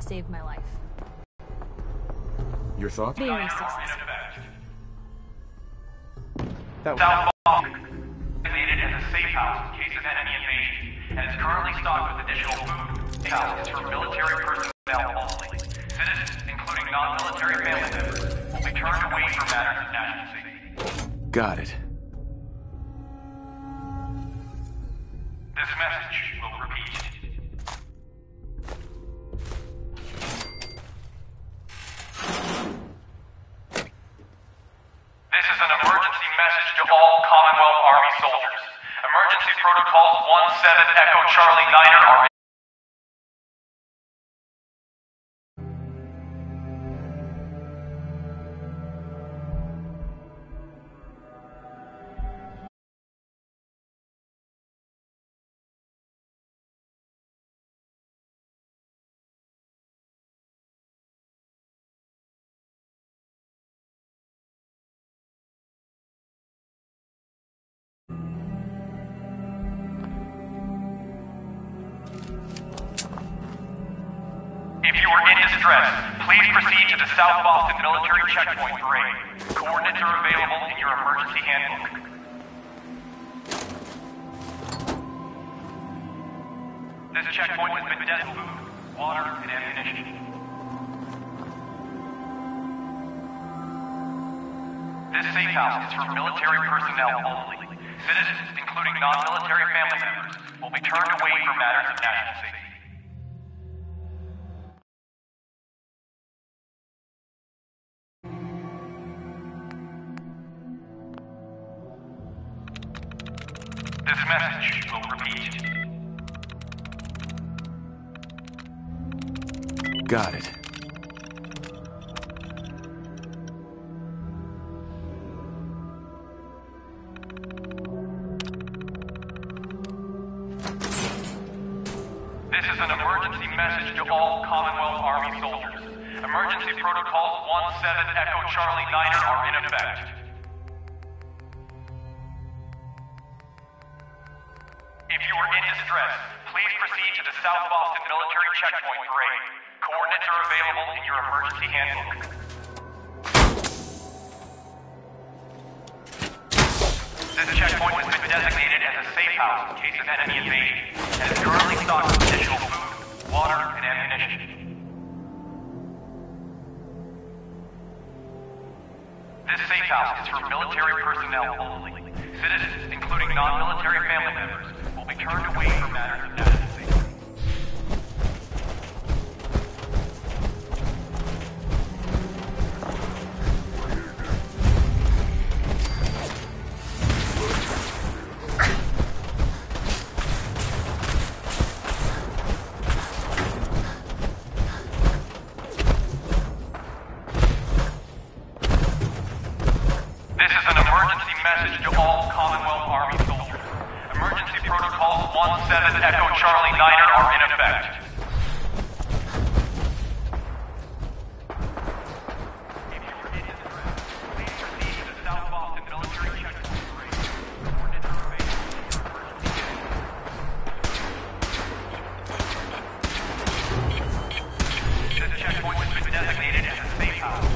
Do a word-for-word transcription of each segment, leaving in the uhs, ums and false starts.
saved my life. Your thoughts? Very successful. That South Boston designated as a safe house in case of enemy invasion, and is currently stocked with additional food. Safe house is for military personnel only. Citizens, including non-military family members, will be turned away from matters of national safety. Got it. This message will repeat. This is an emergency message to all Commonwealth Army soldiers. Emergency protocols one seven Echo Charlie Niner are If you are in distress, please proceed to the South Boston Military Checkpoint Parade. Coordinates are available in your emergency handbook. This checkpoint has been designated food, water, and ammunition. This safe house is for military personnel only. Citizens, including non-military family members, will be turned away from matters of national safety. This message will repeat. Got it. This is an emergency message to all Commonwealth Army soldiers. Emergency protocols one seven Echo Charlie Niner are in effect. If you are in distress, please proceed to the South Boston Military Checkpoint Parade. Coordinates are available in your emergency handbook. This checkpoint has been designated as a safe house in case of enemy invasion, and is currently stocked with additional food, water, and ammunition. This safe house is for military personnel only. Citizens, including non-military family members, will be turned away from matters of national safety. This is an emergency message to all Commonwealth Army soldiers. Emergency protocols one seven Echo Charlie Niner are in effect. If you are in distress, please proceed to the South Boston Military Checkpoint Parade. Coordinates are available in your emergency handbook. This checkpoint has been designated as a safe house.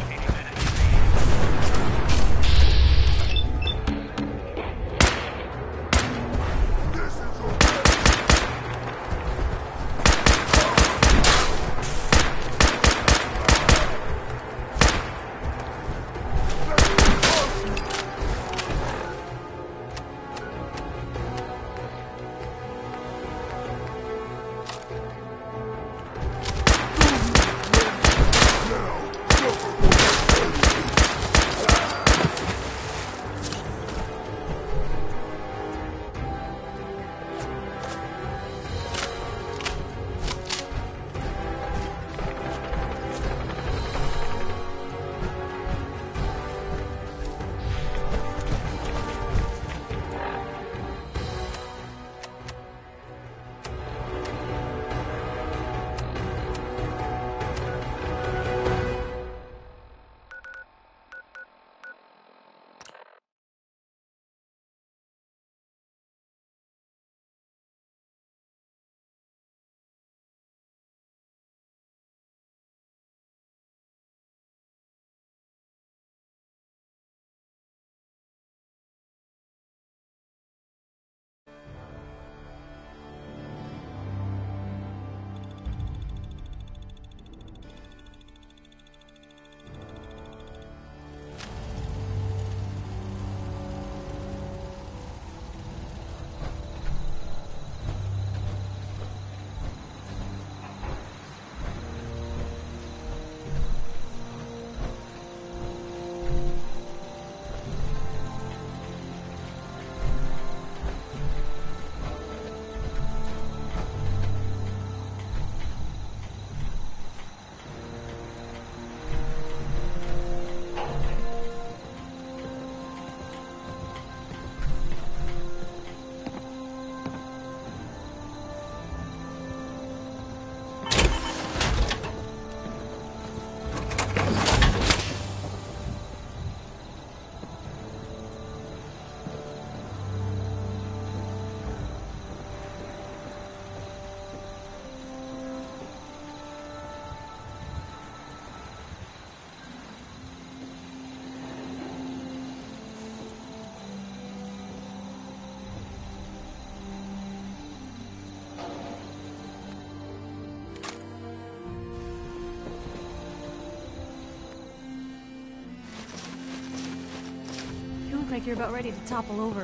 like you're about ready to topple over.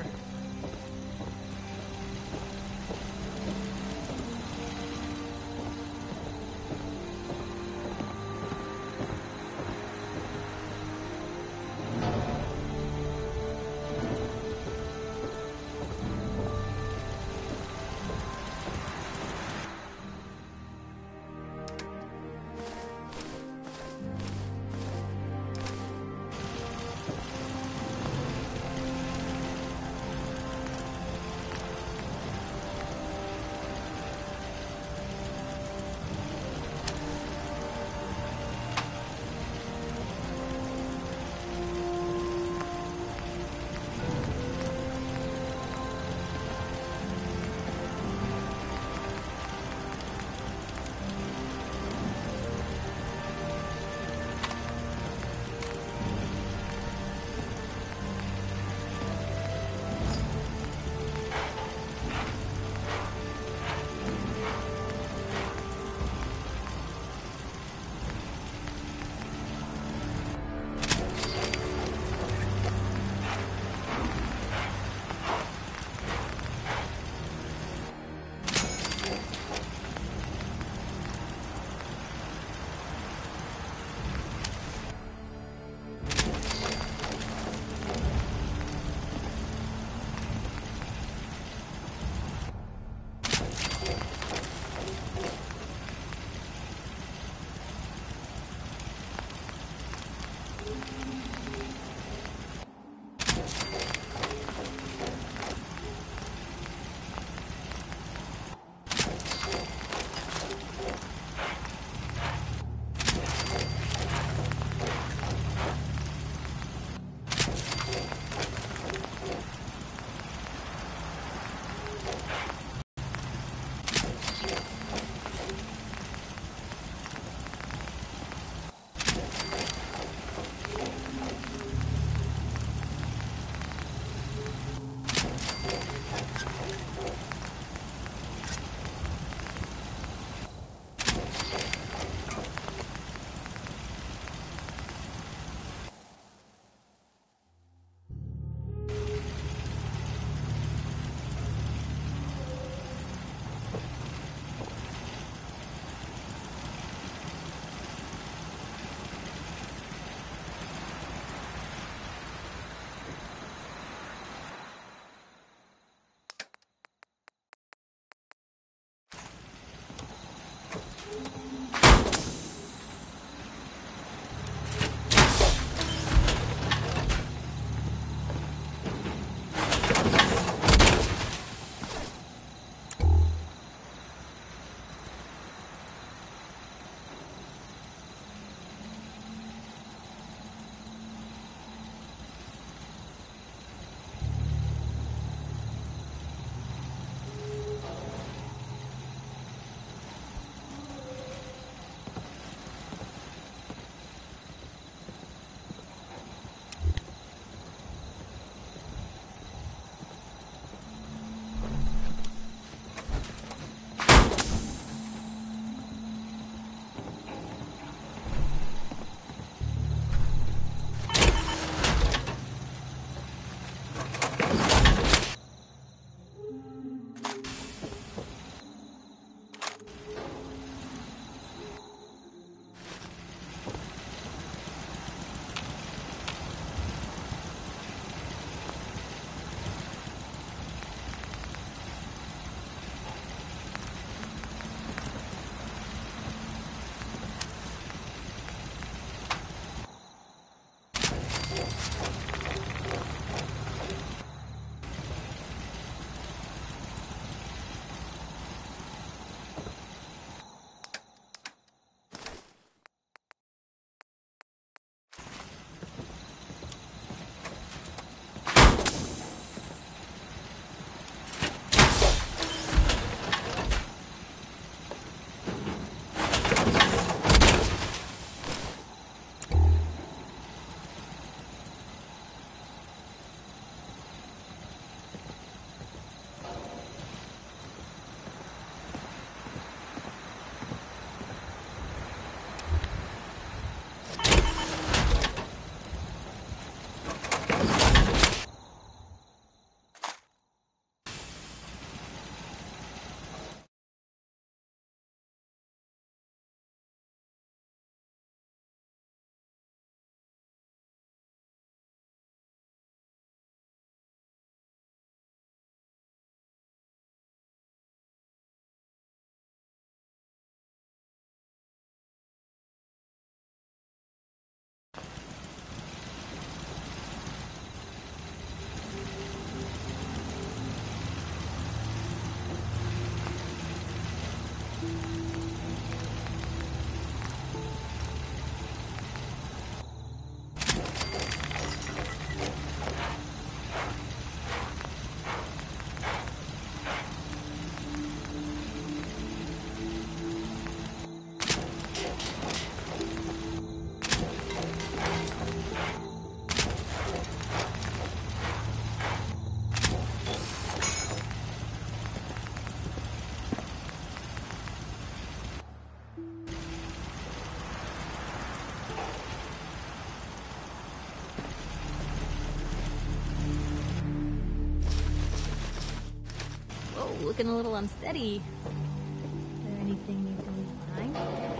Looking a little unsteady. Is there anything you can leave behind?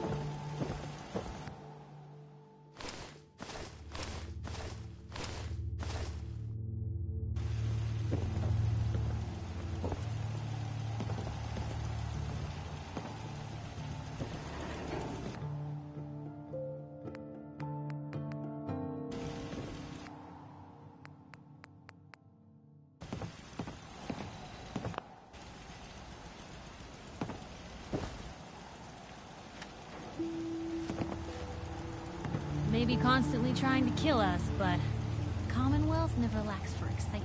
Maybe constantly trying to kill us, but the Commonwealth never lacks for excitement.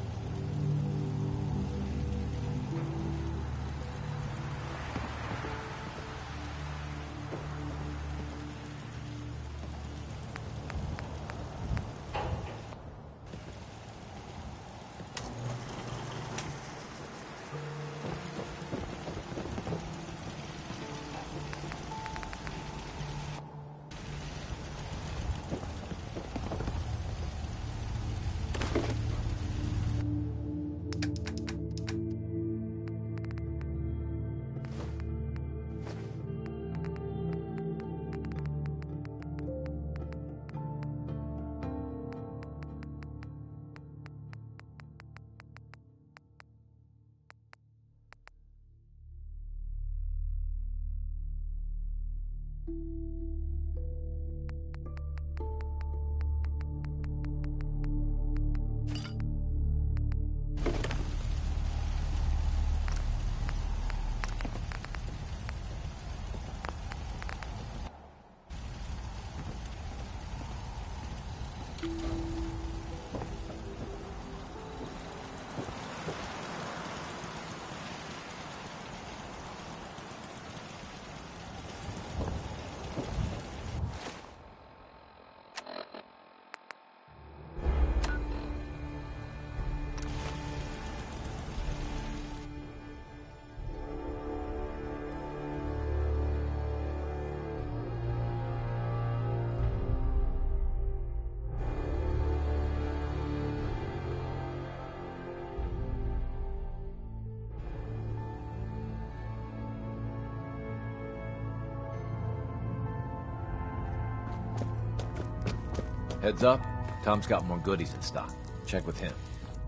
Heads up, Tom's got more goodies in stock. Check with him.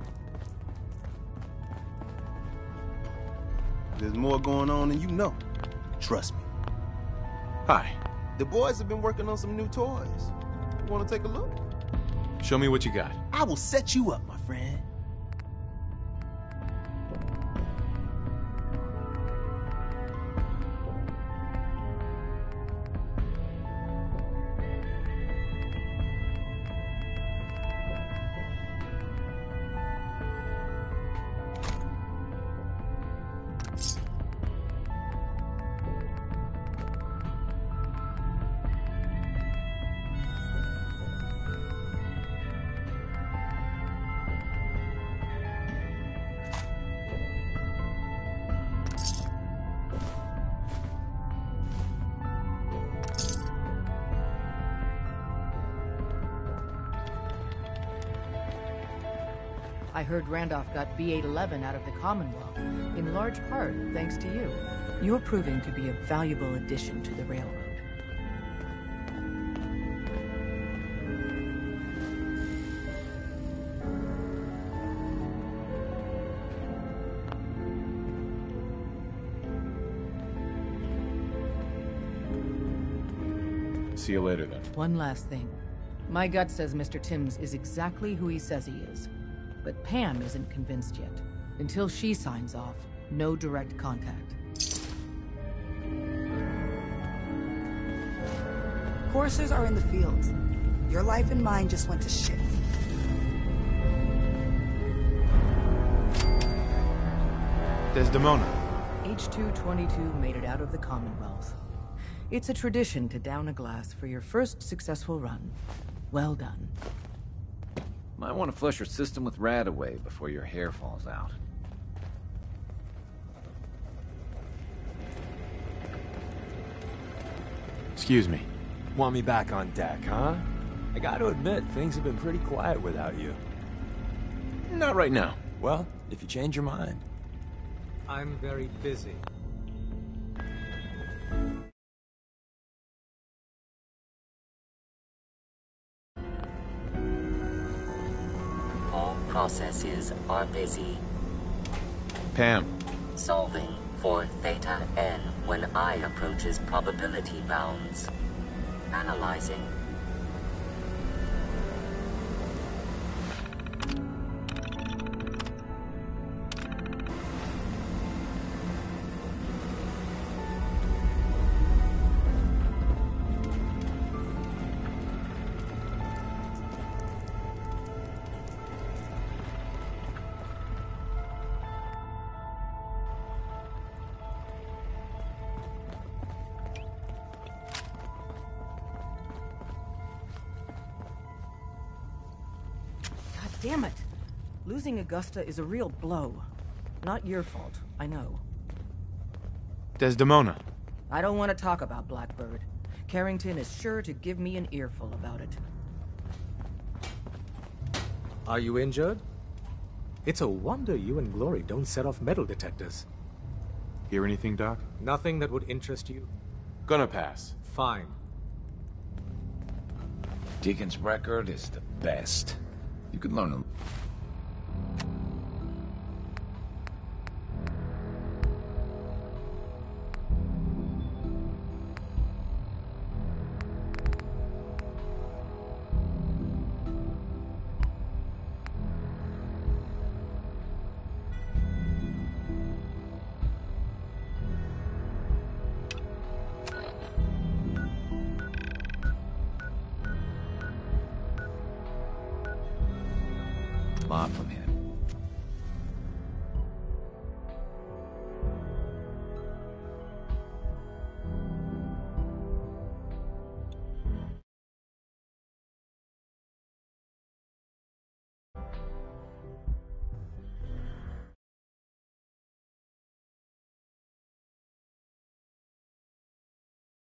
There's more going on than you know. Trust me. Hi. The boys have been working on some new toys. You want to take a look? Show me what you got. I will set you up, my friend. I heard Randolph got B eight eleven out of the Commonwealth, in large part thanks to you. You're proving to be a valuable addition to the Railroad. See you later, then. One last thing. My gut says Mister Timms is exactly who he says he is. But Pam isn't convinced yet. Until she signs off, no direct contact. Coursers are in the field. Your life and mine just went to shit. Desdemona. H two twenty-two made it out of the Commonwealth. It's a tradition to down a glass for your first successful run. Well done. Might want to flush your system with Radaway before your hair falls out. Excuse me. Want me back on deck, huh? I gotta admit, things have been pretty quiet without you. Not right now. Well, if you change your mind. I'm very busy. All processes are busy. Pam. Solving for theta n when I approaches probability bounds. Analyzing. Damn it! Losing Augusta is a real blow. Not your fault, I know. Desdemona. I don't want to talk about Blackbird. Carrington is sure to give me an earful about it. Are you injured? It's a wonder you and Glory don't set off metal detectors. Hear anything, Doc? Nothing that would interest you? Gonna pass. Fine. Deacon's record is the best. You could learn a... lot from here.